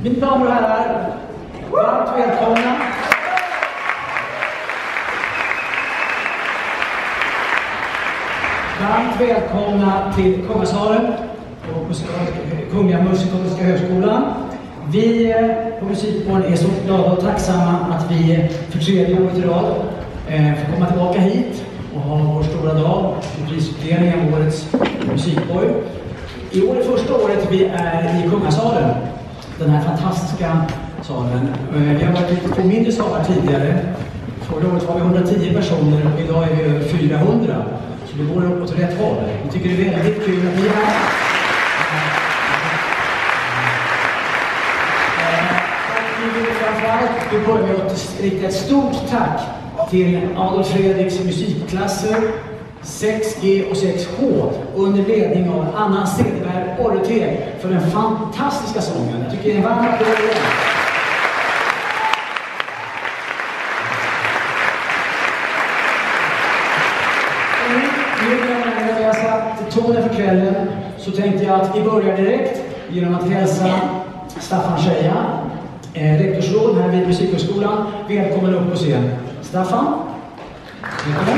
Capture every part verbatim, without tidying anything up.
Mina damer och herrar, varmt välkomna. Varmt välkomna till Kungasalen och Kungliga Musikaliska högskolan. Vi på Musikborgen är så glada och tacksamma att vi för tredje året i rad får komma tillbaka hit och ha vår stora dag i prisutdelningen av årets Musikborg. I år är första året vi är i Kungasalen, den här fantastiska salen. Vi har varit på mindre salar tidigare. Förra året var vi hundratio personer och idag är vi över fyrahundra. Så det går uppåt rätt håll. Vi tycker det är väldigt kul att ni är här. Och vi vill framförallt vi börjar med att rikta ett stort tack till Adolf Fredriks musikklasser sex G och sex H under ledning av Anna Cederberg Orreteg för den fantastiska sången. Jag tycker det är en varm applåd. Nu när jag satt tonen för kvällen så tänkte jag att vi börjar direkt genom att hälsa Staffan Scheja, eh, rektorsråd här vid Musikhögskolan. Välkommen upp på scen. Staffan, välkommen.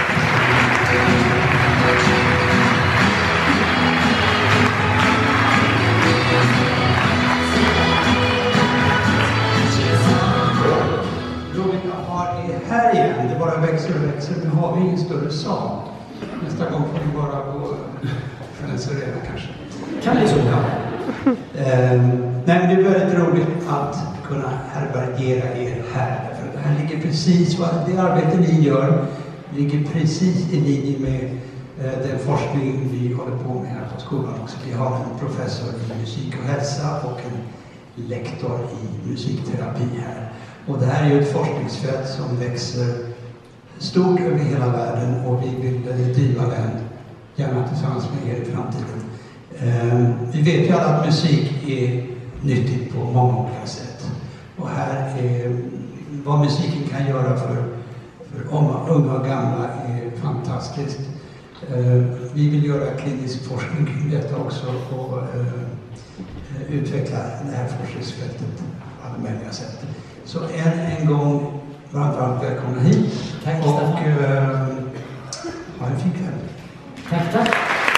Här igen, det bara växer och växer. Nu har vi ingen större sal. Nästa gång får vi bara gå Friends Arena kanske. Kan det så? Ja. eh, nej, men det är väldigt roligt att kunna härbärgera er här. För det här ligger precis, vad det arbete ni gör ligger precis i linje med eh, den forskning vi håller på med här på skolan också. Vi har en professor i musik och hälsa och en lektor i musikterapi här. Och det här är ju ett forskningsfält som växer stort över hela världen och vi vill driva den gärna tillsammans med er i framtiden. Eh, vi vet ju alla att musik är nyttigt på många olika sätt. Och här är vad musiken kan göra för, för unga och gamla är fantastiskt. Eh, vi vill göra klinisk forskning kring detta också och eh, utveckla det här forskningsfältet på alla möjliga sätt. Så än en gång varmt, varmt välkomna hit. Tack, och Staffan. uh, ha en fin kväll. Tack, tack.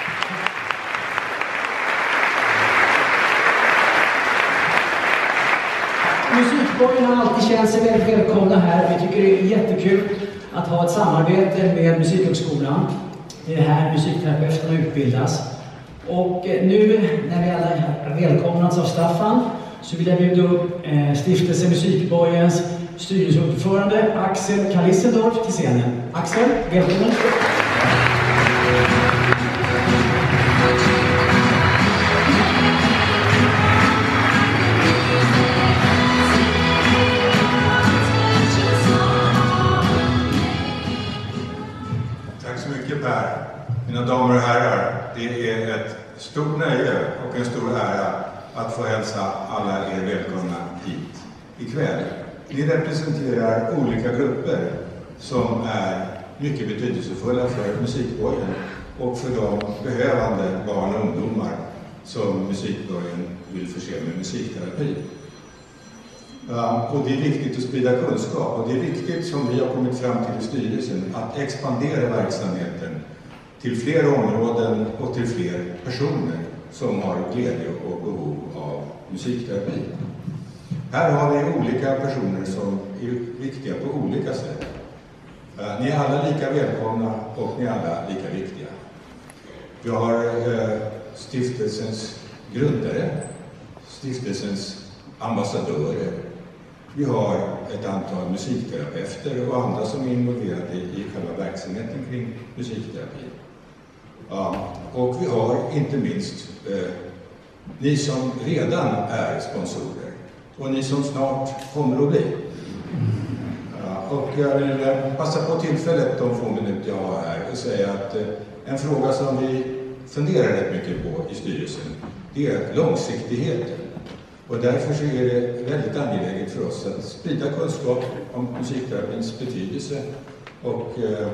Musikborgen har alltid känt sig väldigt välkomna här. Vi tycker det är jättekul att ha ett samarbete med Musikhögskolan. Det är här musikterapeuterna utbildas. Och nu när vi alla är välkomnats av Staffan så vill jag bjuda upp eh, Stiftelse Musikborgens styrelseordförande Axel Kalissendorf till scenen. Axel, välkommen. Tack så mycket Per. Mina damer och herrar, det är ett stort nöje och en stor ära att få hälsa alla er välkomna hit ikväll. Ni representerar olika grupper som är mycket betydelsefulla för Musikborgen och för de behövande barn och ungdomar som Musikborgen vill förse med musikterapi. Och det är viktigt att sprida kunskap och det är viktigt, som vi har kommit fram till i styrelsen, att expandera verksamheten till fler områden och till fler personer som har glädje och behov av musikterapi. Här har vi olika personer som är viktiga på olika sätt. Ni är alla lika välkomna och ni är alla lika viktiga. Vi har stiftelsens grundare, stiftelsens ambassadörer. Vi har ett antal musikterapeuter och andra som är involverade i själva verksamheten kring musikterapi. Ja, och vi har inte minst eh, ni som redan är sponsorer och ni som snart kommer att bli. Ja, och jag vill passa på tillfället de få minuter jag har här och säga att eh, en fråga som vi funderar rätt mycket på i styrelsen, det är långsiktigheten. Och därför så är det väldigt angeläget för oss att sprida kunskap om musikterapins betydelse och eh,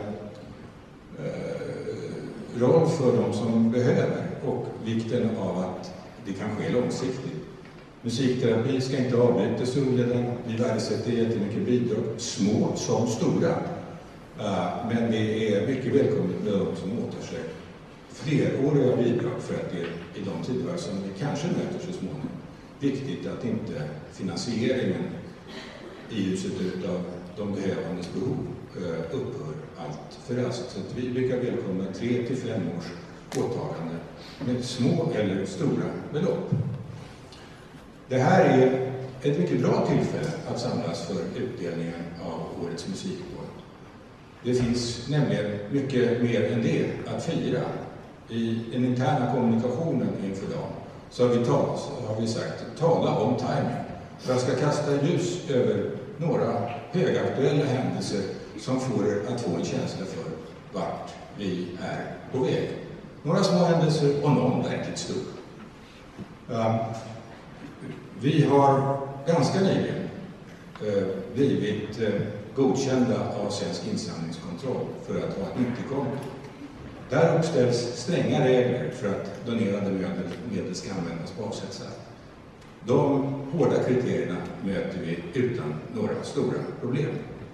roll för de som behöver och vikten av att det kan ske långsiktigt. Musikterapi ska inte avbrytas under den. Vi värdesätter jättemycket bidrag, små som stora. Men det är mycket välkommet med de som åtar sig fleråriga bidrag, för att det är i de tider som vi kanske möter så småningom viktigt att inte finansieringen i ljuset av de behövandes behov upphör allt för raskt. Så att vi brukar välkomna tre till fem års åtagande med små eller stora belopp. Det här är ett mycket bra tillfälle att samlas för utdelningen av årets musikår. Det finns nämligen mycket mer än det att fira. I den interna kommunikationen inför dagen så har vi, talat, har vi sagt tala om timing. Jag ska kasta ljus över några högaktuella händelser som får er att få en känsla för vart vi är på väg. Några små händelser och någon verkligt stor. Um, vi har ganska nyligen uh, blivit uh, godkända av Svensk insamlingskontroll för att ha ett nyttokonto. Där uppställs stränga regler för att donerade medel, medel ska användas på avsett sätt. De hårda kriterierna möter vi utan några stora problem.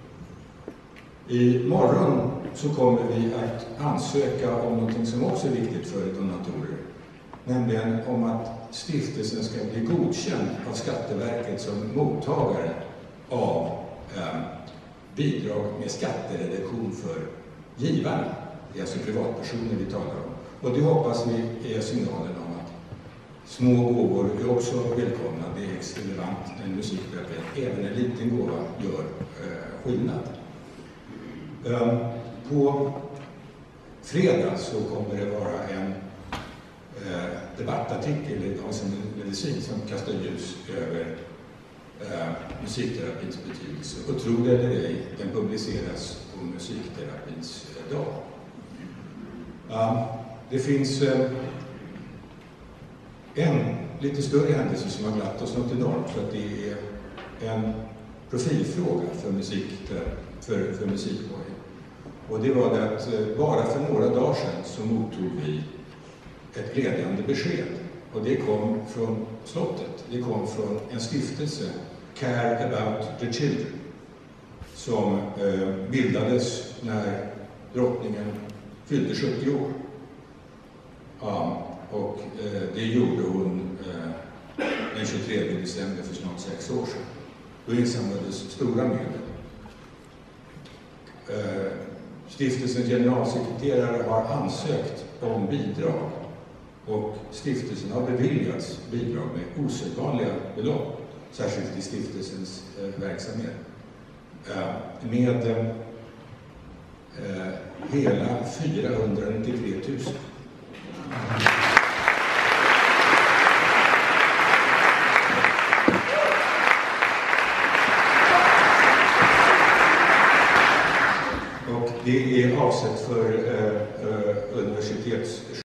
I morgon så kommer vi att ansöka om något som också är viktigt för donatorer. Nämligen om att stiftelsen ska bli godkänd av Skatteverket som mottagare av eh, bidrag med skattereduktion för givarna. Det är alltså privatpersoner vi talar om. Och det hoppas vi är signalen om att små gåvor är också välkomna. Det är extra relevant en musikterapi. Även en liten gåva gör eh, skillnad. Um, på fredag så kommer det vara en eh, debattartikel i Dagens Medicin som kastar ljus över eh, musikterapins betydelse. Och tro det eller ej, den publiceras på musikterapins eh, dag. Um, det finns eh, en lite större händelse som har glatt oss något enormt, för att det är en profilfråga för musikterapi, för, för musikborgen. Och det var det att eh, bara för några dagar sedan så mottog vi ett glädjande besked. Och det kom från slottet. Det kom från en stiftelse, Care About the Children, som eh, bildades när drottningen fyllde sjuttio år. Ja, och eh, det gjorde hon eh, den tjugotredje december för snart sex år sedan. Då insamlades stora medel. Eh, stiftelsens generalsekreterare har ansökt om bidrag, och stiftelsen har beviljats bidrag med osedvanliga belopp, särskilt i stiftelsens eh, verksamhet, eh, med eh, hela fyrahundranittiotre tusen. Och det är avsett för eh, eh, universitets